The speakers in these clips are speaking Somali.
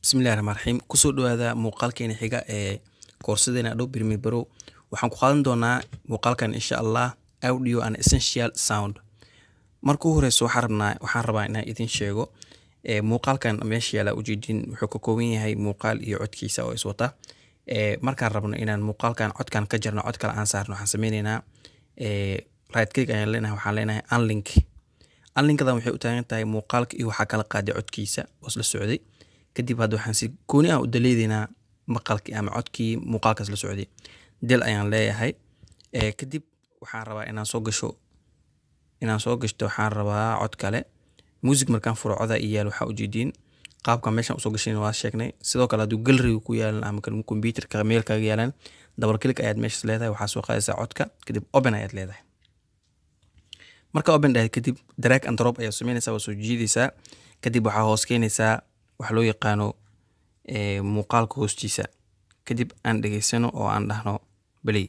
Bismillahirrahmanirrahim. Kusoo dhawaada muuqaalkeena xiga ee koorsadeena Adobe Premiere Pro. Waxaan ku qaadan doonaa muuqaalkan insha Allah audio and essential sound. Marka ugu horeyso waxaan rabaa inaan idin sheego muuqaalkan meesha yaala ujeedin wuxuu ka kooban yahay muuqaal iyo codkiisa oo iswata. Markaan rabno inaan muuqaalkan codkan ka jarno cod kale aan saarno waxaan sameynaynaa right click ayaan leenahay waxaan leenahay unlink. Unlinkadan waxay u taagan tahay muuqaalka iyo waxa kala qaaday codkiisa oo isla socday. kadib hadda waxaan si gooni ah u daleedeynaa maqalkii ama codkii muuqaalkaas la socday del ayaan leeyahay kadib waxaan rabaa inaan soo gashto waxaan rabaa cod kale music markaan furo coda iyaal waxa ujeedin qaabka meeshan soo gashin waa sheegnay sidoo kale haduu gallery ku yaalan ama computerka mailkaaga yaalan double click ayaad meesha leedahay waxa soo qaadaysaa codka kadib open ayaad leedahay marka open dhahay kadib drag and drop ayaad sameynaysaa oo soo jiidaysaa kadib waxa hoos keenaysaa wax loo yaqaano muuqaalka hoostiisa kadib aan dhageysano oo aan dhahno play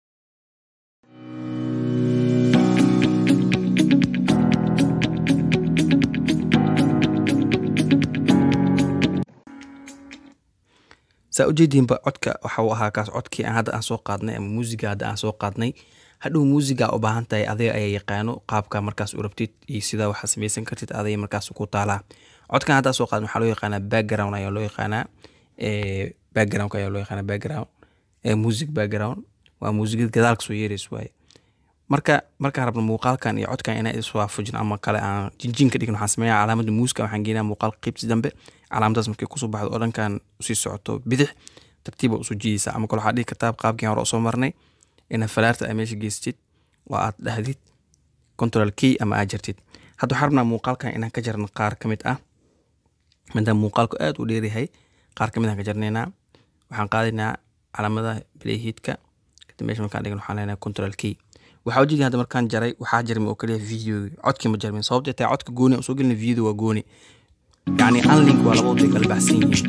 saa ujeedinba codka waxa uu ahaa kaas codkii aan hadda aan soo qaadnay ama muusiga hadda aan soo qaadnay hadhow muusiga u baahan tahay adiga ayaa yaqaano qaabka markaas u rabtid iyo sida waxa samaysan kartid adiga markaas ku taalaa codkan hadda soo qaadno waxa loo yaqaanaa background ayaa loo yaqaanaa background music background waa muusigada gadaalka soo yeerayso waaye marka rabno muuqaalkan iyo codkan inay is waafajin ama kale aan jinjin ka dhigno waxaan sameeyaa calaamadda muusiga waxaan geenaa muuqaalka qaybtiisa dambe calaamadaas markay ku soo baxdo oo dhankan usii socoto bidix tartiib u soo jiidaysaa ama kale waxaad dhigi kartaa qaabkii hore soo marnay ina falaarta ay meesha geystid oo aad dhahdid control key ama aad jartid hadda waxaan rabnaa muuqaalkan inaan ka jarno qaar ka mid ah maadaama muuqaalku aad u dheer yahay qaar ka mid aan ka jarnaynaa waxaan qaadaynaa calaamadaha playheadka kadib meesha markaan dhigno waxaan leenahay control key waxaa ujeedin hadda markaan jaray waxaa jarmay oo kaliya video codkii ma jarmin sababtoo tahay codka gooni aan soo gelin video waa gooni yani unlink waa laba wada kala baxsan yihiin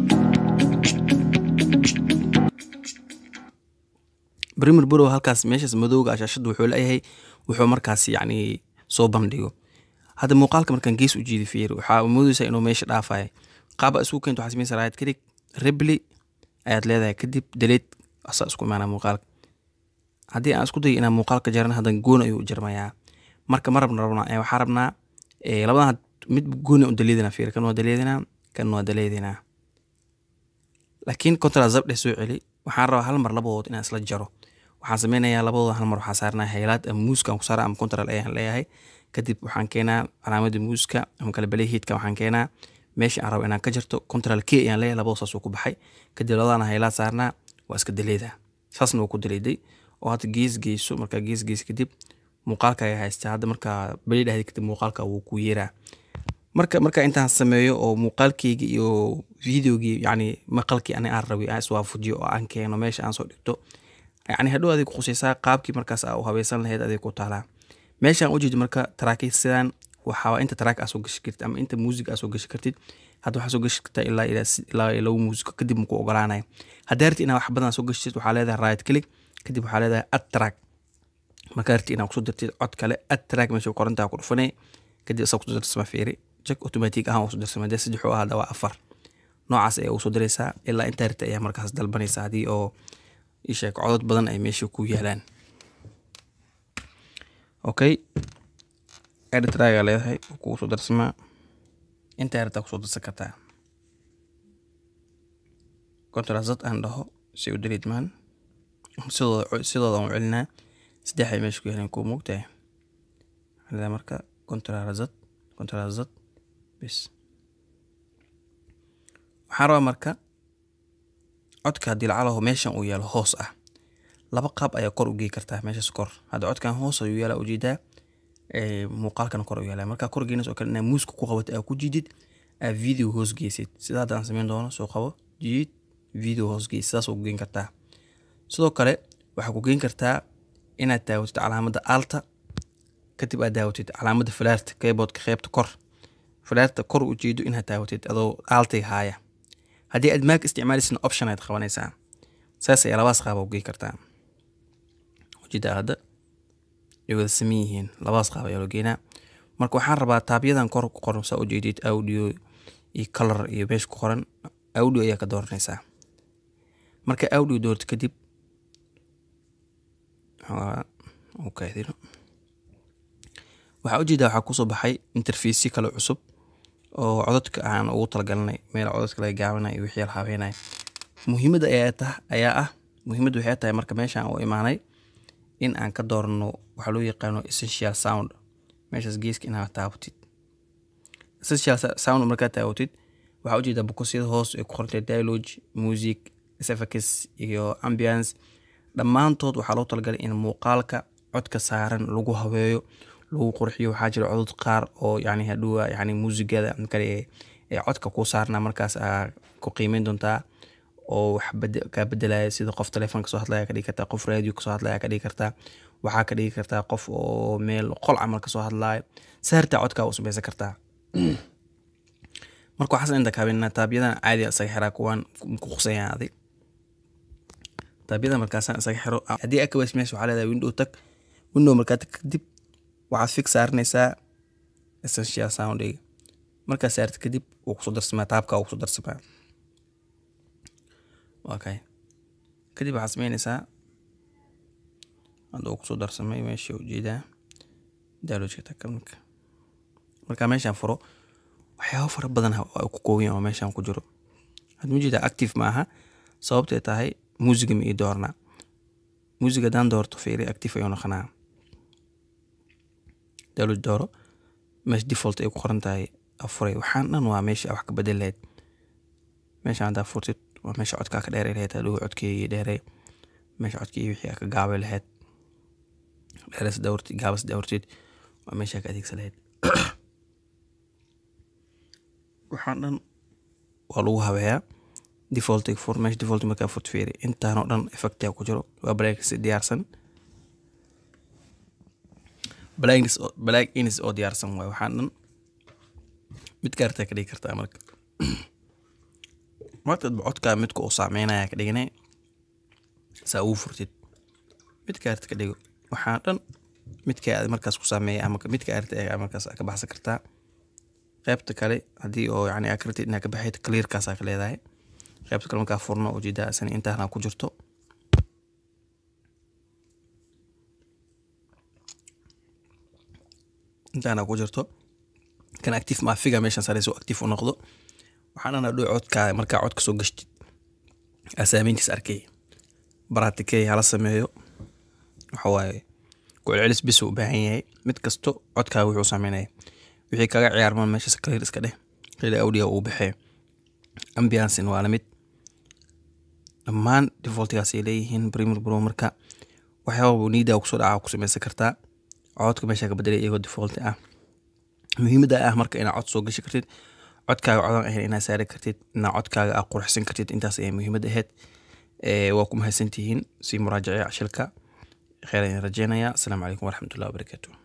Premiere Pro halkaas meeshaas madowga ashashadu wuxuu leeyahay wuxuu markaas yani soo bandhigo hadda muuqaalka markaan gees u jiidi fiir waxa moodaysaa inuu meesha dhaafay qaab isku keento waxa sameeyay right click replay ayaad leedahay kadib delete asa isku maana muuqaalka haddii aan isku dayo inaan muuqaalka jarno hadan goon ayuu jarmayaa marka ma rabnaa waxa rabnaa labadan mid gooni u daleedina fiir kan waa daleedina laakiin control zab soo celi waxaan rabaa hal mar labadood inaan isla jaro waxaan sameynayaa labadood hal mar waxaan saarnaa highlight ama muuska ku saaraa ama control ayaan leeyahay kadib waxaan keenaa calaamadda muuska ama kala playheadka waxaan keenaa meesha aan rabo inaan ka jarto control k ayaan leeyahay labadood saas ku baxay kadib labadana highlight saarnaa waa iska daleedaa saasna wuu ku daleeday oo hadda geesgeyso marka geesgeys kadib muuqaalka ay haystaa hadda marka play dhahay kadib muuqaalka wuu ku yeeraa marka intaan sameeyo oo muuqaalkeyga iyo videogii yani maqalkii aan rabay aan iswaafajiyo oo aan keeno meesha aan soo dhigto yani hadhow adiga khusaysaa qaabkii markaas u habaysan lahayd adiga ku taalaa meeshaan u jeedo marka trackay sidaan waxa inta track soo gashi kartid ama inta music soo gashi kartid hadda waxa soo gashi kartaa ilaa lagu music kadib ku ogolaanay haddii arti inaad wax badan soo gashid waxa leedahay right click kadib waxa leedahay add track marka arti inaad ku soo dirtid cod kale add track meesha qorantaa ku dhufanay kadib soo ku dirtid fiiri check automatic ah oo soo dirsamay saddex oo hada waa afar noocaas ay soo diraysaa ilaa inta arti ayaa markaas dalbanaysaa hadii oo isha codad badan ay meesha ku yaalaan okay edit raga leedahay ku soo dirsamaa inta arti ku soo dirsan kartaa control z aan dhaho si u delete man sidoo aan celinaa saddex ay meesha ku yaalaan ku moogtahay hada marka control z bis waxaan rabaa marka codka haddii lacalaho meeshan uu yaalo hoos ah laba qaab ayaa kor u gey kartaa meeshaas kor hadda codkan hoos ayuu yaalaa ujeedaa muuqaalkan kor u yaalaa marka kor geynas oo kale inaa muuska ku qabato aa ku jiidid aa video hoos geysid sida hadda aan samayn doono soo qabo jiid video hoos gey sidaas ugu geyn kartaa sidoo kale waxaa ku geyn kartaa inaad daawatid calaamadda alta kadib aad daawatid calaamadda falaarta keyboardka qaybta kor falaarta kor u jeedo inaad daawatid adoo altay haaya haddii aad maag isticmaalaysid option aad qabanaysaa saas ayaa labaas qaab u geyn kartaa ujeeda hadda ay wada sameyn yihiin labaas qaab ayaa loo geynaa marka waxaan rabaa taabyadan kor ku qoran saa ujeedid audio iyo color iyo meesha ku qoran audio ayaa ka dooranaysaa. marka audio doorto kadib okay waxaa ujeedaa waxaa kusoo baxay interface kale cusub oo codadka aan ugu talagalnay meel codadka laga gaabinayo wixii la habeynay. muhiimada muhiimadu waxay tahay marka meeshaan u imaanay in aan ka doorno waxa loo yaqaano essential sound. meeshaas geeska inaad taabatid essential sound markaa taabatid waxaa ujeedaa bokosyada hoos ee ku qortay dialogue, music, effects iyo ambience. dhammaantood waxaa loo talagalay in muuqaalka codka saaran lagu habeeyo, lagu qurxiyo. waxaa jira codad qaar oo yani hadhuwa yani muusigada kale ee codka ku saarna markaas ku qiimeyn doontaa oo wax ka bedelaya, sida qof telefoonka soo hadlaya ka dhigi kartaa, qof radio ka soo hadlaya ka dhigi kartaa, waxaa ka dhigi kartaa qof oo meel qol camal ka soo hadlaya. saarta codka u samaysan kartaa. marka waxaan inta kaabina taabyadan caadi asaga xiraa kuwan ku qusayaaday. taabyadan markaas asaga xiro hadii aad ka weys meesha waxa leedahay window tag. window markaa kadib waxaad fix saarnaysaa essential sound. markaa saarta kadib uu kusoo darsamaa taabka uu kusoo darsamaa. okay kadib waxaad samaynaysaa hadda uu kusoo darsamay meesha ujeedaa dialogue takamka. markaa meeshaan furo waxyaabo fara badan oo ku kooban oo meeshaan ku jiro. hadda ujeedaa active maaha sababtay tahay muusiga ma ii doorna. muusiga daan doorto fiiri active ayuu noqonaa. dialogue dooro meesha default ay ku qoran tahay afuray. waxaan dhan waa meesha wax ka bedeleed. meeshaan hadda furtid waa meesha codka ka dheeray lahayd. hadhow codkii dheeray meesha codkii wixii ka gaabay lahayd. dheeras dawrtid gaabas dawrtid waa meesha ka adeegsan lahayd. waxaan dhan waa lagu habeeyaa. default for meesha default markaa furt fiiri intaan oo dhan effect ku jiro. waa breaks diyaarsan. black ins oo diyaarsan waay. waxaan dhan mid kaarta ka dhigi kartaa marka codka midka uu saameynaya ka dhiganay saa uu furtid mid kaarta ka dhigo. waxaan dhan midka aad markaas ku saameeyay ama midka aad markaas ka baxsan kartaa. qaybta kale hadii oo yani akritid inaa ka baxayd clear kaas ka leedahay. qaybta kale markaa furno ujeedaa san intaana ku jirto. intaana ku jirto kan active ma figa meeshaan sareyso active u noqdo. waxaan dhow codka markaa codka soo gashtid asaamintiis arkay baratikay hala sameeyo. waxa waaye ku celcelis bis u baahan yahay. mid kasto codkaaga wuxuu sameynaya wixii kaga ciyaarmaan meesha clear iska dheh. clear audio uu baxay. ambience waa la mid. dhammaan defaultgaas ay leeyihiin Premiere Pro. marka waxyaabo niida ku soo dhaca ku samaysan kartaa. codka meesha ka bedelay iyagoo default ah. muhiimada marka inaad cod soo gashi kartid, codkaaga codan ahayn inaad saari kartid, inaad codkaaga aad qurxin kartid. intaas ay muhiimad ahayd. waa ku mahadsantihiin si muraajaca shilka. khayr ayaan rajeynayaa. assalaamu calaykum waraxmatullahi wabarakaatuh.